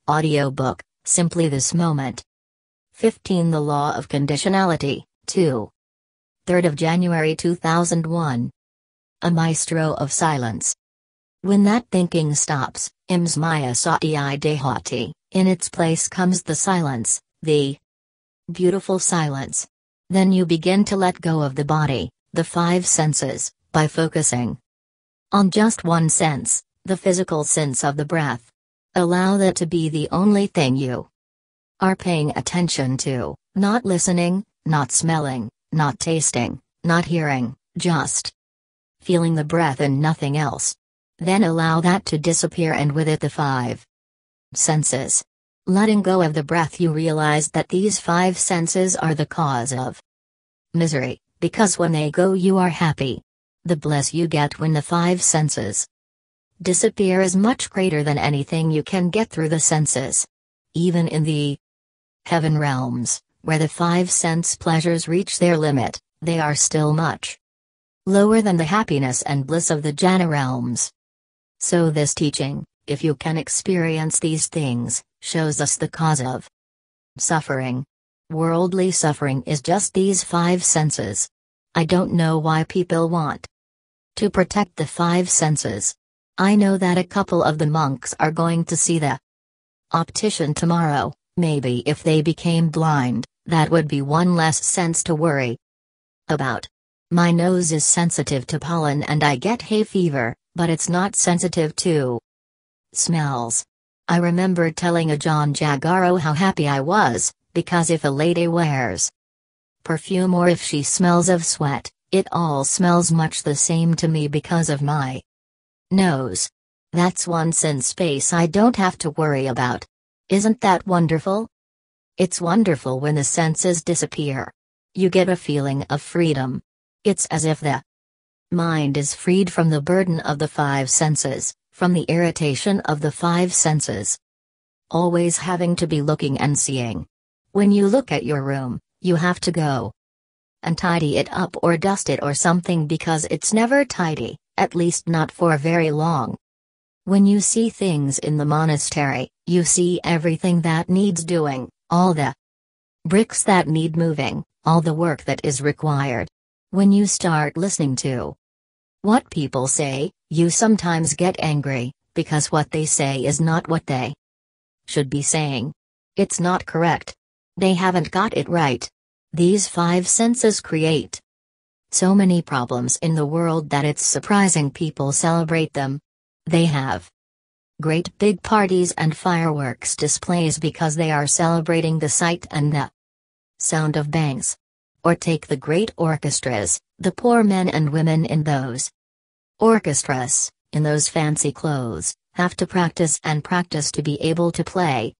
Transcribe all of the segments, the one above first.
Audiobook, Simply This Moment. 15. The Law of Conditionality, 2. 3rd of January 2001. A Maestro of Silence. When that thinking stops, ims maya sati dehati, in its place comes the silence, the beautiful silence. Then you begin to let go of the body, the five senses, by focusing on just one sense, the physical sense of the breath. Allow that to be the only thing you are paying attention to, not listening, not smelling, not tasting, not hearing, just feeling the breath and nothing else. Then allow that to disappear, and with it the five senses. Letting go of the breath, you realize that these five senses are the cause of misery, because when they go you are happy. The bliss you get when the five senses disappear is much greater than anything you can get through the senses. Even in the heaven realms, where the five sense pleasures reach their limit, they are still much lower than the happiness and bliss of the jhana realms. So this teaching, if you can experience these things, shows us the cause of suffering. Worldly suffering is just these five senses. I don't know why people want to protect the five senses. I know that a couple of the monks are going to see the optician tomorrow. Maybe if they became blind, that would be one less sense to worry about. My nose is sensitive to pollen and I get hay fever, but it's not sensitive to smells. I remember telling Ajahn Jagaro how happy I was, because if a lady wears perfume or if she smells of sweat, it all smells much the same to me because of my nose. That's one sense space I don't have to worry about. Isn't that wonderful? It's wonderful when the senses disappear. You get a feeling of freedom. It's as if the mind is freed from the burden of the five senses, from the irritation of the five senses. Always having to be looking and seeing. When you look at your room, you have to go and tidy it up or dust it or something because it's never tidy, at least not for very long. When you see things in the monastery, you see everything that needs doing, all the bricks that need moving, all the work that is required. When you start listening to what people say, you sometimes get angry, because what they say is not what they should be saying. It's not correct. They haven't got it right. These five senses create so many problems in the world that it's surprising people celebrate them. They have great big parties and fireworks displays because they are celebrating the sight and the sound of bangs. Or take the great orchestras, the poor men and women in those orchestras, in those fancy clothes, have to practice and practice to be able to play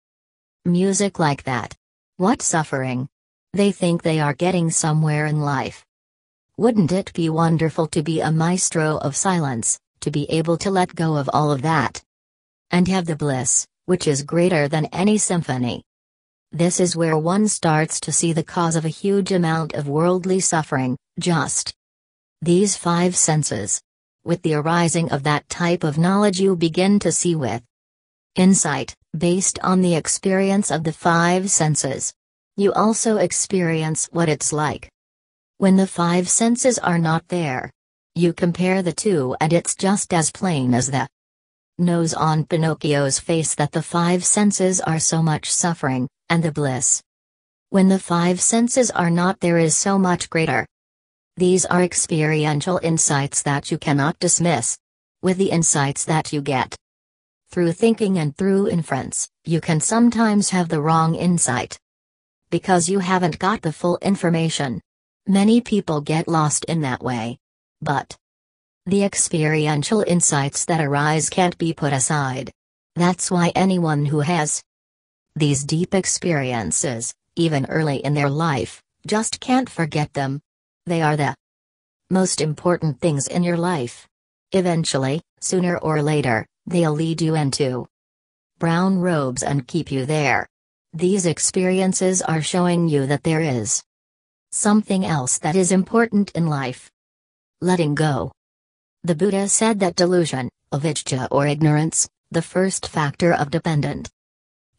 music like that. What suffering! They think they are getting somewhere in life. Wouldn't it be wonderful to be a maestro of silence, to be able to let go of all of that and have the bliss, which is greater than any symphony? This is where one starts to see the cause of a huge amount of worldly suffering, just these five senses. With the arising of that type of knowledge, you begin to see with insight, based on the experience of the five senses. You also experience what it's like when the five senses are not there. You compare the two and it's just as plain as the nose on Pinocchio's face that the five senses are so much suffering, and the bliss when the five senses are not there is so much greater. These are experiential insights that you cannot dismiss. With the insights that you get through thinking and through inference, you can sometimes have the wrong insight because you haven't got the full information. Many people get lost in that way. But the experiential insights that arise can't be put aside. That's why anyone who has these deep experiences, even early in their life, just can't forget them. They are the most important things in your life. Eventually, sooner or later, they'll lead you into brown robes and keep you there. These experiences are showing you that there is something else that is important in life. Letting go. The Buddha said that delusion, avijja or ignorance, the first factor of dependent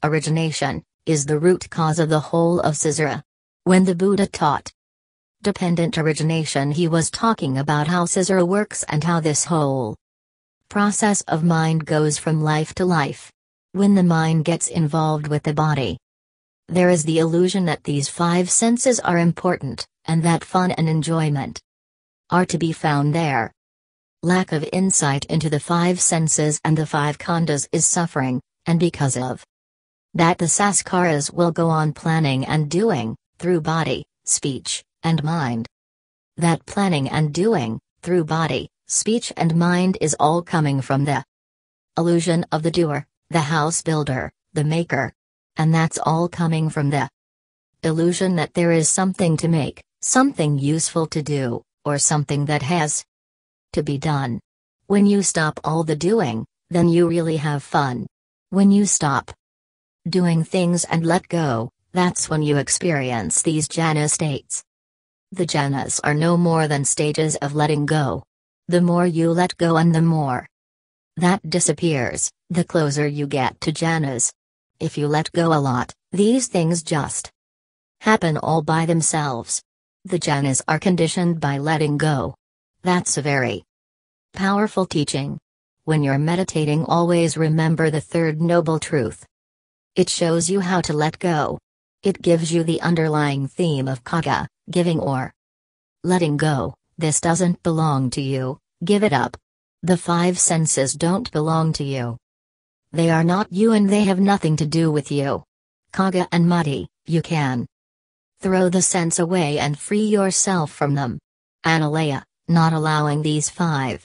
origination, is the root cause of the whole of Caesarea. When the Buddha taught dependent origination, he was talking about how Caesarea works and how this whole process of mind goes from life to life. When the mind gets involved with the body, there is the illusion that these five senses are important, and that fun and enjoyment are to be found there. Lack of insight into the five senses and the five khandhas is suffering, and because of that the Sanskaras will go on planning and doing, through body, speech, and mind. That planning and doing, through body, speech and mind is all coming from the illusion of the doer, the house builder, the maker. And that's all coming from the illusion that there is something to make, something useful to do, or something that has to be done. When you stop all the doing, then you really have fun. When you stop doing things and let go, that's when you experience these jhana states. The jhanas are no more than stages of letting go. The more you let go and the more that disappears, the closer you get to jhanas. If you let go a lot, these things just happen all by themselves. The jhanas are conditioned by letting go. That's a very powerful teaching. When you're meditating, always remember the third noble truth. It shows you how to let go. It gives you the underlying theme of kagga, giving or letting go. This doesn't belong to you, give it up. The five senses don't belong to you. They are not you and they have nothing to do with you. Kagga and muddy, you can throw the sense away and free yourself from them. Analeya, not allowing these five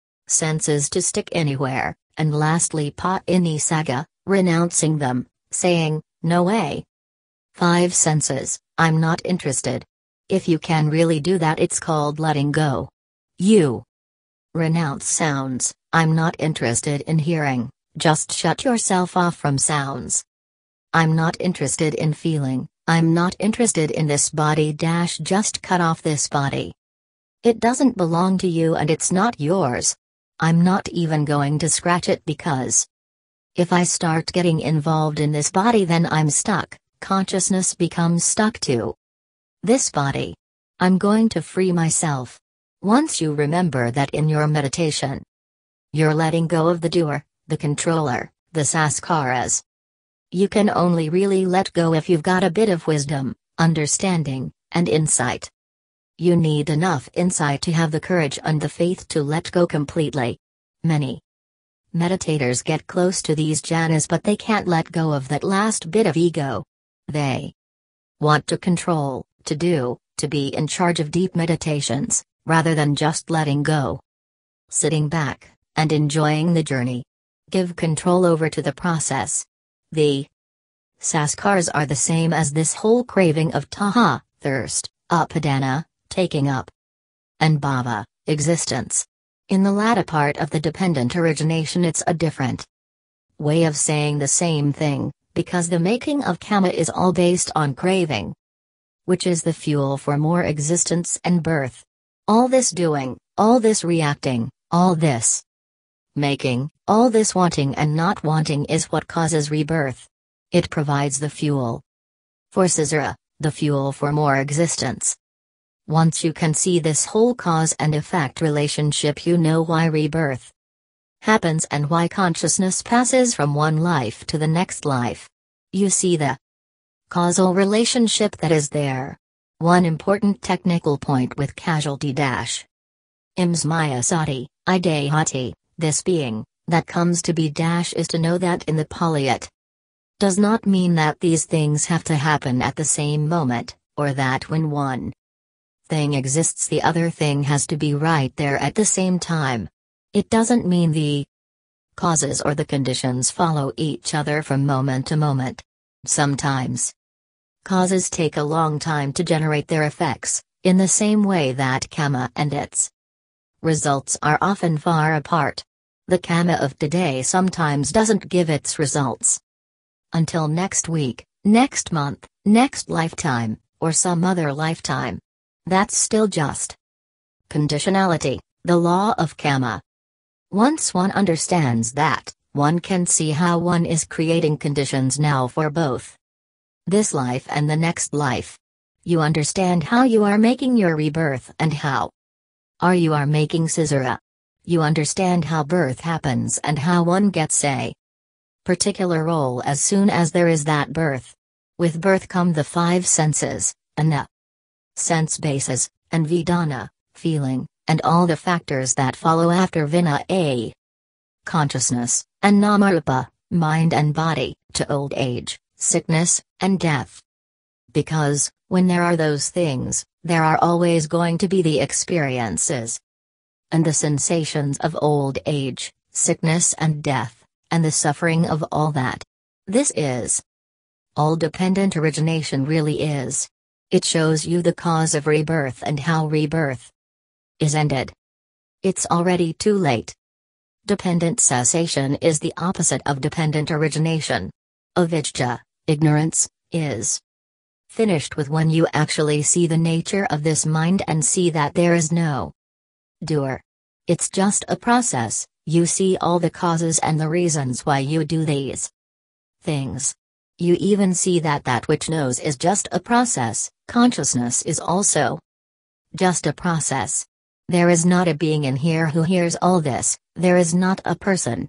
senses to stick anywhere, and lastly pa-ini-sagga, renouncing them, saying, no way. Five senses, I'm not interested. If you can really do that, it's called letting go. You renounce sounds, I'm not interested in hearing, just shut yourself off from sounds. I'm not interested in feeling, I'm not interested in this body just cut off this body. It doesn't belong to you and it's not yours. I'm not even going to scratch it because if I start getting involved in this body, then I'm stuck. Consciousness becomes stuck to this body. I'm going to free myself. Once you remember that in your meditation, you're letting go of the doer, the controller, the sanskaras. You can only really let go if you've got a bit of wisdom, understanding, and insight. You need enough insight to have the courage and the faith to let go completely. Many meditators get close to these jhanas, but they can't let go of that last bit of ego. They want to control, to do, to be in charge of deep meditations, rather than just letting go. Sitting back, and enjoying the journey. Give control over to the process. The sanskaras are the same as this whole craving of taha, thirst, upadana, taking up, and bhava, existence. In the latter part of the dependent origination, it's a different way of saying the same thing, because the making of kama is all based on craving, which is the fuel for more existence and birth. All this doing, all this reacting, all this making, all this wanting and not wanting is what causes rebirth. It provides the fuel for Caesarea, the fuel for more existence. Once you can see this whole cause and effect relationship, you know why rebirth happens and why consciousness passes from one life to the next life. You see the causal relationship that is there. One important technical point with casualty dash imsmaya sati, idehati, this being, that comes to be dash is to know that in the Pali it does not mean that these things have to happen at the same moment, or that when one thing exists the other thing has to be right there at the same time. It doesn't mean the causes or the conditions follow each other from moment to moment. Sometimes causes take a long time to generate their effects, in the same way that karma and its results are often far apart. The karma of today sometimes doesn't give its results until next week, next month, next lifetime, or some other lifetime. That's still just conditionality, the law of karma. Once one understands that, one can see how one is creating conditions now for both this life and the next life. You understand how you are making your rebirth and how you are making Caesura. You understand how birth happens and how one gets a particular role as soon as there is that birth. With birth come the five senses, Ana, sense bases, and Vedana, feeling, and all the factors that follow after Vinaya, consciousness, and Namarupa, mind and body, to old age, sickness, and death. Because, when there are those things, there are always going to be the experiences and the sensations of old age, sickness and death, and the suffering of all that. This is all dependent origination really is. It shows you the cause of rebirth and how rebirth is ended. It's already too late. Dependent cessation is the opposite of dependent origination. Avidya, ignorance, is finished with when you actually see the nature of this mind and see that there is no doer. It's just a process. You see all the causes and the reasons why you do these things. You even see that that which knows is just a process. Consciousness is also just a process. There is not a being in here who hears all this, there is not a person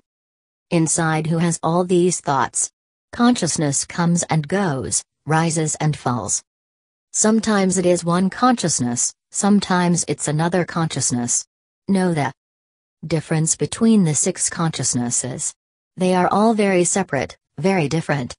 inside who has all these thoughts. Consciousness comes and goes, rises and falls. Sometimes it is one consciousness, sometimes it's another consciousness. Know the difference between the six consciousnesses. They are all very separate, very different.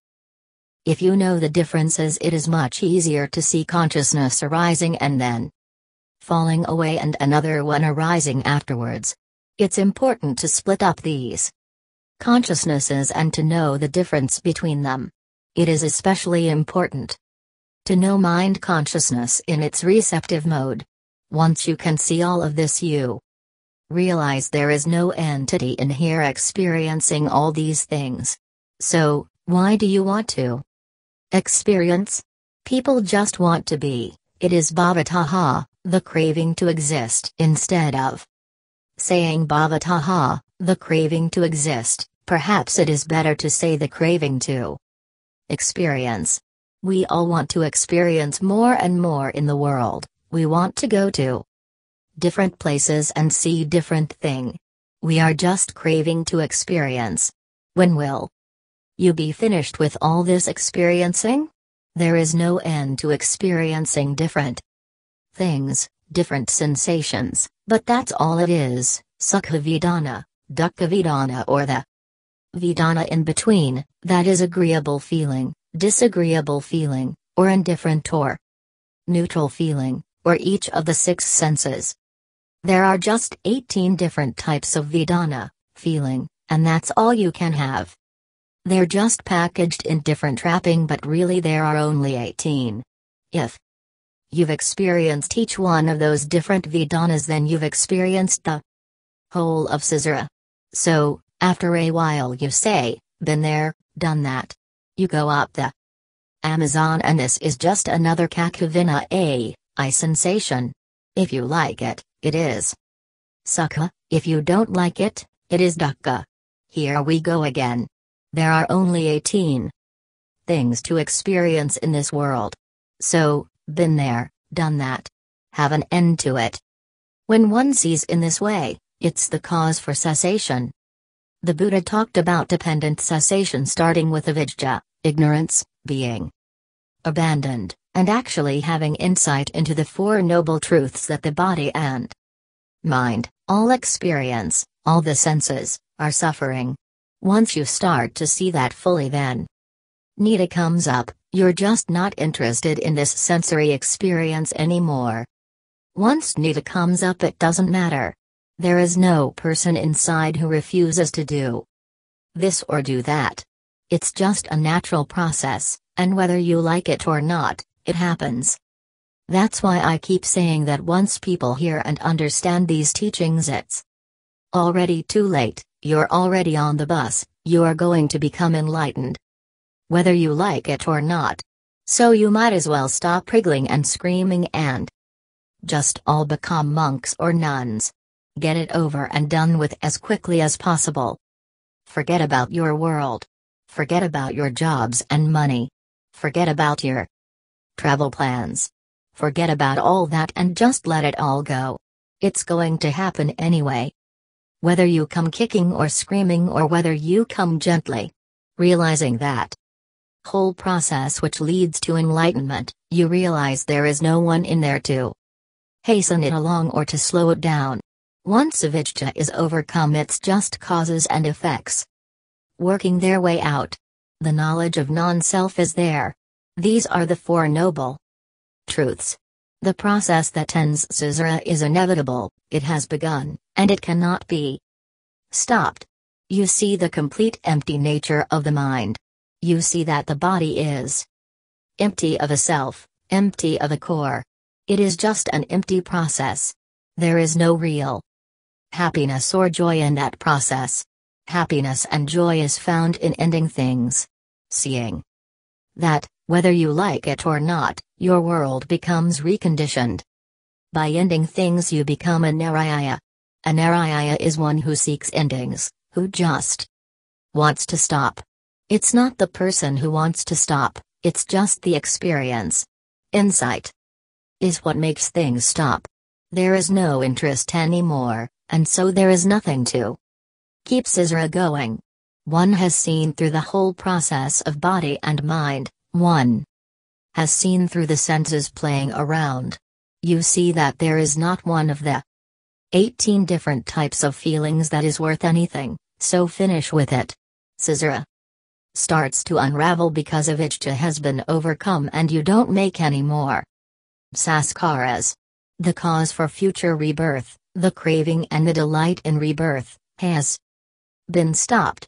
If you know the differences, it is much easier to see consciousness arising and then falling away and another one arising afterwards. It's important to split up these consciousnesses and to know the difference between them. It is especially important to know mind consciousness in its receptive mode. Once you can see all of this, you realize there is no entity in here experiencing all these things. So, why do you want to experience? People just want to be. It is bhavataha, the craving to exist. Instead of saying bhavataha, the craving to exist, perhaps it is better to say the craving to experience. We all want to experience more and more in the world. We want to go to different places and see different thing. We are just craving to experience. When will you be finished with all this experiencing? There is no end to experiencing different things, different sensations, but that's all it is. Sukha Vedana, Dukkha Vedana, or the Vedana in between, that is agreeable feeling, disagreeable feeling, or indifferent or neutral feeling, or each of the six senses. There are just 18 different types of Vedana, feeling, and that's all you can have. They're just packaged in different wrapping, but really there are only 18. If you've experienced each one of those different Vedanas, then you've experienced the whole of Caesura. So, after a while you say, been there, done that. You go up the Amazon and this is just another Kakavina I sensation. If you like it, it is Sukha. If you don't like it, it is Dukkha. Here we go again. There are only 18 things to experience in this world. So, been there, done that. Have an end to it. When one sees in this way, it's the cause for cessation. The Buddha talked about dependent cessation starting with avidya, ignorance, being abandoned, and actually having insight into the Four Noble Truths that the body and mind, all experience, all the senses, are suffering. Once you start to see that fully, then nidda comes up. You're just not interested in this sensory experience anymore. Once nidda comes up, it doesn't matter. There is no person inside who refuses to do this or do that. It's just a natural process, and whether you like it or not, it happens. That's why I keep saying that once people hear and understand these teachings, it's already too late. You're already on the bus, you are going to become enlightened. Whether you like it or not. So you might as well stop wriggling and screaming and just all become monks or nuns. Get it over and done with as quickly as possible. Forget about your world. Forget about your jobs and money. Forget about your travel plans. Forget about all that and just let it all go. It's going to happen anyway. Whether you come kicking or screaming or whether you come gently. Realizing that whole process which leads to enlightenment, you realize there is no one in there to hasten it along or to slow it down. Once avijja is overcome, it's just causes and effects working their way out. The knowledge of non-self is there. These are the Four Noble Truths. The process that ends Caesura is inevitable, it has begun, and it cannot be stopped. You see the complete empty nature of the mind. You see that the body is empty of a self, empty of a core. It is just an empty process. There is no real happiness or joy in that process. Happiness and joy is found in ending things. Seeing that, whether you like it or not, your world becomes reconditioned. By ending things you become a Narayana. A Narayana is one who seeks endings, who just wants to stop. It's not the person who wants to stop, it's just the experience. Insight is what makes things stop. There is no interest anymore, and so there is nothing to keep Caesura going. One has seen through the whole process of body and mind, one has seen through the senses playing around. You see that there is not one of the 18 different types of feelings that is worth anything, so finish with it. Caesura starts to unravel because avijja has been overcome and you don't make any more saskaras. The cause for future rebirth, the craving and the delight in rebirth, has been stopped.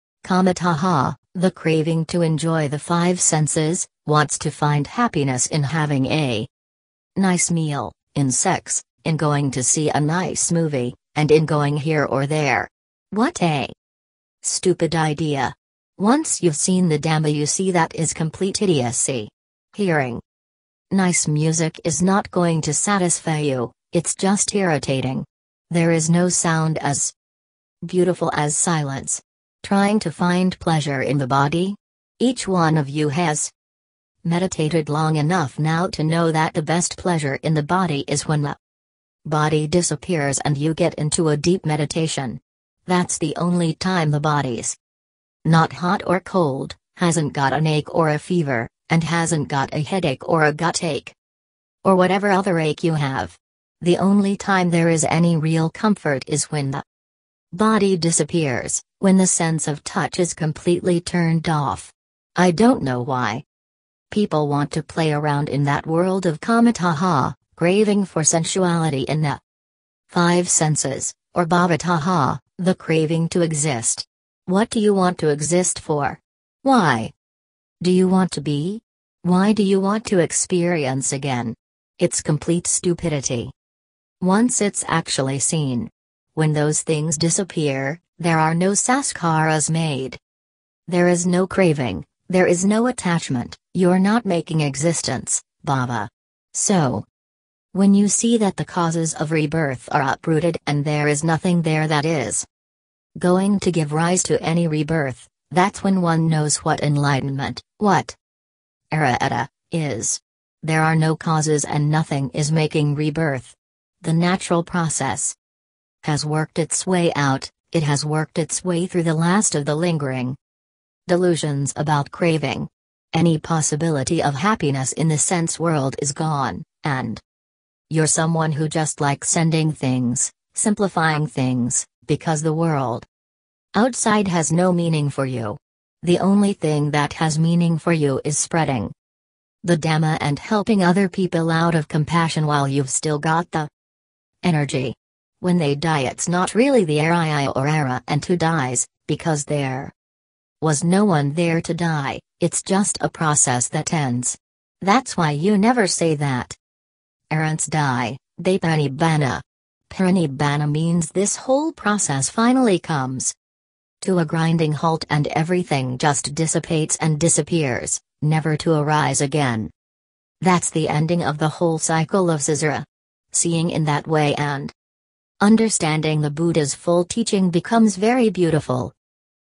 Kamataha, the craving to enjoy the five senses, wants to find happiness in having a nice meal, in sex, in going to see a nice movie, and in going here or there. What a stupid idea. Once you've seen the Dhamma, you see that is complete idiocy. Hearing nice music is not going to satisfy you, it's just irritating. There is no sound as beautiful as silence. Trying to find pleasure in the body? Each one of you has meditated long enough now to know that the best pleasure in the body is when the body disappears and you get into a deep meditation. That's the only time the body's not hot or cold, hasn't got an ache or a fever, and hasn't got a headache or a gut ache. Or whatever other ache you have. The only time there is any real comfort is when the body disappears, when the sense of touch is completely turned off. I don't know why people want to play around in that world of kamataha, craving for sensuality in the five senses, or bhavataha, the craving to exist. What do you want to exist for? Why do you want to be? Why do you want to experience again? It's complete stupidity. Once it's actually seen, when those things disappear, there are no saskaras made. There is no craving, there is no attachment, you're not making existence, bhava. So, when you see that the causes of rebirth are uprooted and there is nothing there that is going to give rise to any rebirth, that's when one knows what enlightenment, what arahata, is. There are no causes and nothing is making rebirth. The natural process has worked its way out, it has worked its way through the last of the lingering delusions about craving. Any possibility of happiness in the sense world is gone, and you're someone who just likes sending things, simplifying things, because the world outside has no meaning for you. The only thing that has meaning for you is spreading the Dhamma and helping other people out of compassion while you've still got the energy. When they die, it's not really the Araya or Ara and who dies, because there was no one there to die, it's just a process that ends. That's why you never say that errants die, they panibbana. Parinibbana means this whole process finally comes to a grinding halt and everything just dissipates and disappears, never to arise again. That's the ending of the whole cycle of Caesura. Seeing in that way and understanding the Buddha's full teaching becomes very beautiful.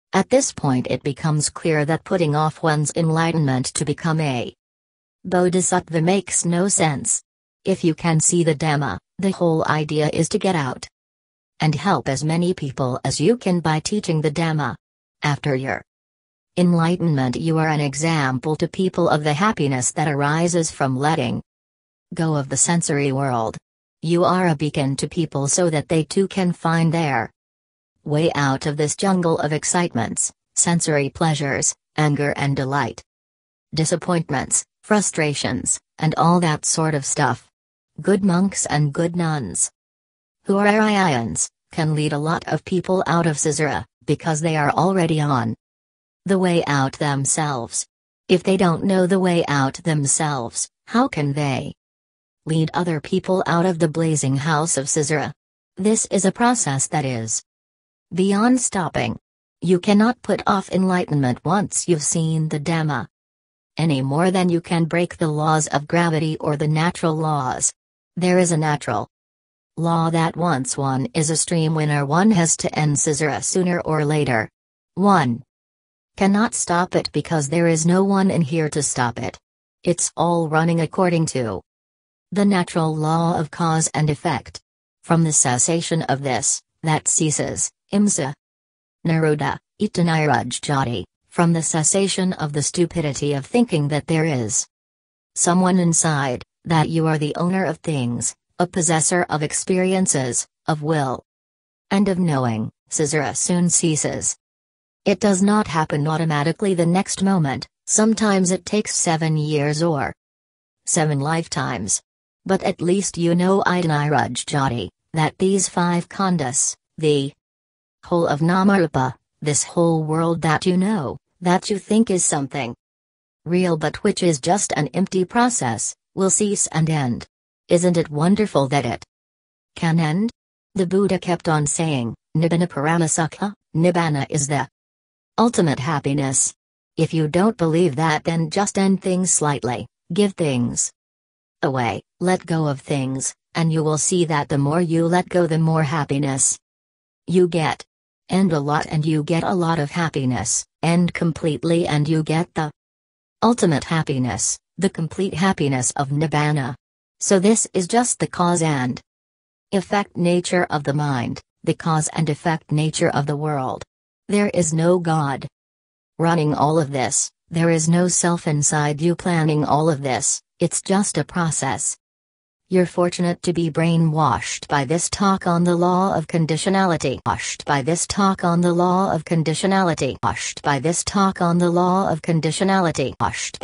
At this point it becomes clear that putting off one's enlightenment to become a bodhisattva makes no sense. If you can see the Dhamma, the whole idea is to get out and help as many people as you can by teaching the Dhamma. After your enlightenment, you are an example to people of the happiness that arises from letting go of the sensory world. You are a beacon to people so that they too can find their way out of this jungle of excitements, sensory pleasures, anger and delight, disappointments, frustrations, and all that sort of stuff. Good monks and good nuns who are Aryans can lead a lot of people out of Caesarea, because they are already on the way out themselves. If they don't know the way out themselves, how can they lead other people out of the blazing house of Caesarea? This is a process that is beyond stopping. You cannot put off enlightenment once you've seen the Dhamma, any more than you can break the laws of gravity or the natural laws. There is a natural law that once one is a stream winner, one has to end Caesarea sooner or later. One cannot stop it because there is no one in here to stop it. It's all running according to the natural law of cause and effect. From the cessation of this, that ceases, imsa Nirodha, itanirajjati, from the cessation of the stupidity of thinking that there is someone inside, that you are the owner of things, a possessor of experiences, of will, and of knowing, Caesarea soon ceases. It does not happen automatically the next moment, sometimes it takes 7 years or 7 lifetimes. But at least you know itanirajjati, that these 5 khandhas, the whole of Namarupa, this whole world that you know, that you think is something real but which is just an empty process, will cease and end. Isn't it wonderful that it can end? The Buddha kept on saying, Nibbana Paramasukha, Nibbana is the ultimate happiness. If you don't believe that, then just end things slightly, give things away, let go of things, and you will see that the more you let go, the more happiness you get. End a lot and you get a lot of happiness, end completely and you get the ultimate happiness, the complete happiness of Nibbana. So this is just the cause and effect nature of the mind, the cause and effect nature of the world. There is no God running all of this, there is no self inside you planning all of this, it's just a process. You're fortunate to be brainwashed by this talk on the law of conditionality. Washed by this talk on the law of conditionality. Washed by this talk on the law of conditionality. Washed